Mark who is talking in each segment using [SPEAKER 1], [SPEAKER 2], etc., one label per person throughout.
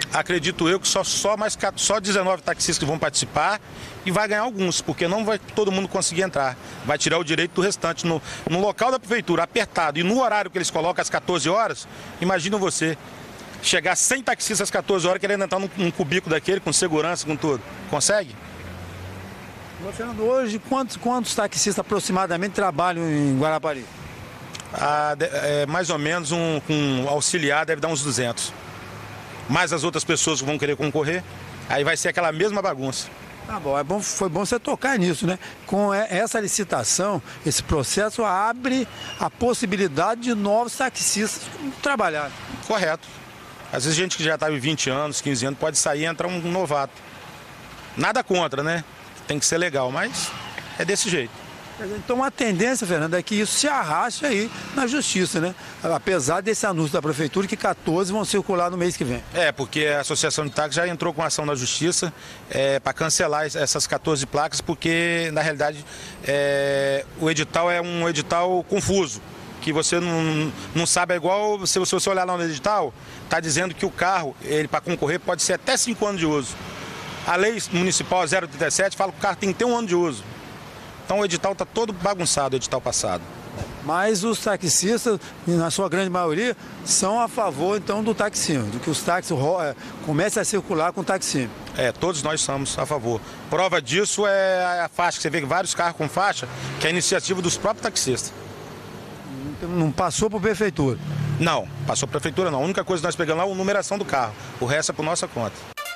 [SPEAKER 1] Acredito eu que só 19 taxistas que vão participar e vai ganhar alguns, porque não vai todo mundo conseguir entrar. Vai tirar o direito do restante. No local da prefeitura, apertado, e no horário que eles colocam, às 14 horas, imagina você chegar 100 taxistas às 14 horas querendo entrar num cubículo daquele, com segurança, com tudo. Consegue?
[SPEAKER 2] Fernando, hoje quantos taxistas aproximadamente trabalham em Guarapari?
[SPEAKER 1] Mais ou menos um auxiliar deve dar uns 200. Mais as outras pessoas que vão querer concorrer, aí vai ser aquela mesma bagunça.
[SPEAKER 2] Tá bom, foi bom você tocar nisso, né? Com essa licitação, esse processo abre a possibilidade de novos taxistas trabalharem.
[SPEAKER 1] Correto. Às vezes gente que já está em 20 anos, 15 anos, pode sair e entrar um novato. Nada contra, né? Tem que ser legal, mas é desse jeito.
[SPEAKER 2] Então a tendência, Fernando, é que isso se arraste aí na justiça, né? Apesar desse anúncio da prefeitura que 14 vão circular no mês que vem.
[SPEAKER 1] Porque a Associação de Táxi já entrou com ação na justiça para cancelar essas 14 placas, porque na realidade o edital é um edital confuso, que você não sabe, é igual se você olhar lá no edital, está dizendo que o carro, ele para concorrer, pode ser até 5 anos de uso. A lei municipal 037 fala que o carro tem que ter 1 ano de uso. Então o edital está todo bagunçado, o edital passado.
[SPEAKER 2] Mas os taxistas, na sua grande maioria, são a favor então do taxímetro, de que os táxis comecem a circular com taxímetro.
[SPEAKER 1] Todos nós somos a favor. Prova disso é a faixa, que você vê vários carros com faixa, que é a iniciativa dos próprios taxistas.
[SPEAKER 2] Não passou por prefeitura?
[SPEAKER 1] Não, passou por prefeitura não. A única coisa que nós pegamos lá é a numeração do carro. O resto é por nossa conta.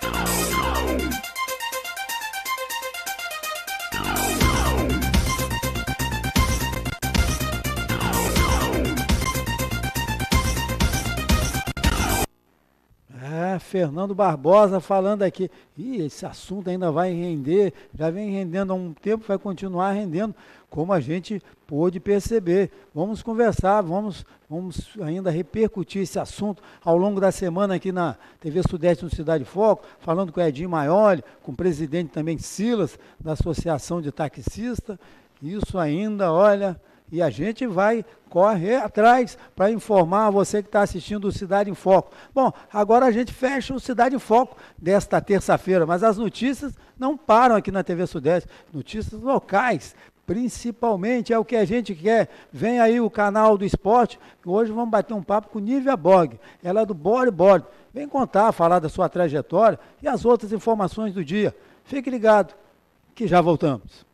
[SPEAKER 2] Fernando Barbosa falando aqui. Esse assunto ainda vai render, já vem rendendo há um tempo, vai continuar rendendo, como a gente pôde perceber. Vamos conversar, vamos ainda repercutir esse assunto ao longo da semana aqui na TV Sudeste no Cidade Foco, falando com o Edinho Maioli, com o presidente também Silas, da Associação de Taxistas. Isso ainda, olha... E a gente vai correr atrás para informar você que está assistindo o Cidade em Foco. Bom, agora a gente fecha o Cidade em Foco desta terça-feira, mas as notícias não param aqui na TV Sudeste. Notícias locais, principalmente, é o que a gente quer. Vem aí o canal do esporte. Hoje vamos bater um papo com Nívia Bog. Ela é do bodyboard. Vem falar da sua trajetória e as outras informações do dia. Fique ligado, que já voltamos.